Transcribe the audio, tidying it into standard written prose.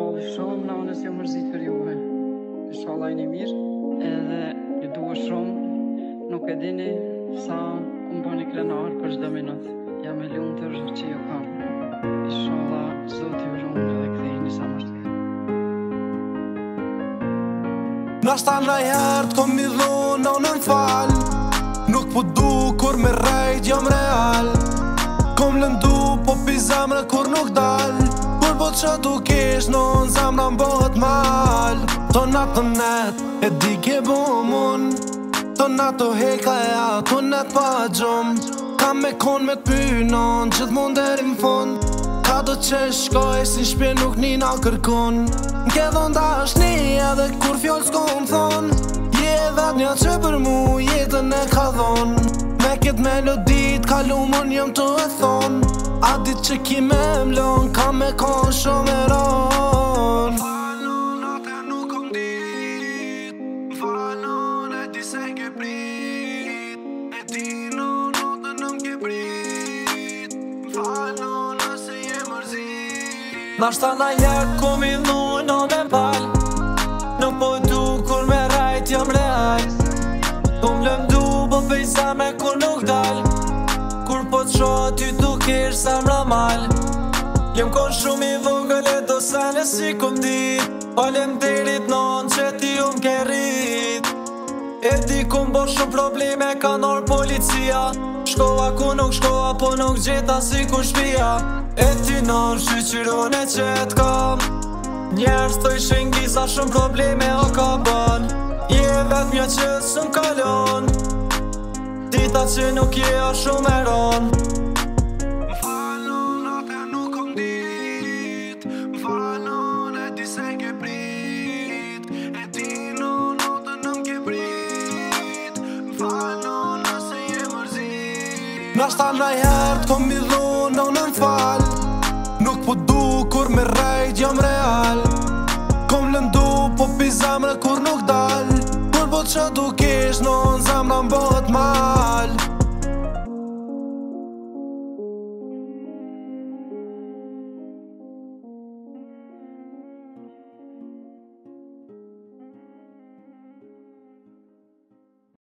falë shumë, na unë s'jam mërzit për juve. Inshallah jeni mirë, edhe ju dua shumë, nuk e dini sa më bëni krenar për çdo minutë. Jam e lumtur që ju kam. Inshallah Zoti ju ruan dhe ktheheni sa më shpejt. Nashta najherë t'kom mi dhonë, na unë m'fal. Nuk po du kur me rejt jam real. Kom lëndu po pi zemre kur nuk dal. Kur po që du kesh në zemra m'bët mal. To natë të net e di ke bo mun. To natë të heka e ato net pa gjum. Kam me kon me t'pynon gjithë mund deri m'fund. Ka do që shkoj si shpje nuk nina kërkun. M'ke dhon dashni edhe kur fjoll s'kom thon. Je vet një që për mu jetën e ka dhon. Me këtë melodit kalumon jëm të e thon. A dit që ki me mlon ka me kon shumë e ron. M'falon atë nuk kom dit. M'falon e di se ke prit. E di në notën në m'ke prit. M'falon nëse je mërzit. Nashta najherë ku mi dhonë në me pal. Nuk po du kur me rajt jam real. Kom lëmdu po pej zemre kur nuk dal. Kur po t'shoh ty tu kesh zemra mal. Jem kon shumë i vogël e do sene si kum dit. Falemderit non që ti ju m'ke rrit. E di kum bo shumë probleme ka nor policia. Shkova ku nuk shkova po nuk gjeta si ku shpia. E ti non shqyqyron e qet kam. Njerës të ishin gisa shumë probleme o ka ban. Je vet mja që s'm kalon. Dita që nuk je a shumë e ron. M'falon atë nuk kom dit. M'falon e di se ke prit. E di në notën në m'ke prit. M'falon nëse je mërzit. Nashta najherë t'kom mi dhonë, na unë m'fal. Nuk po du kur me rejt jam real. Kom lëndu po pi zemre kur nuk dal. Kur po që du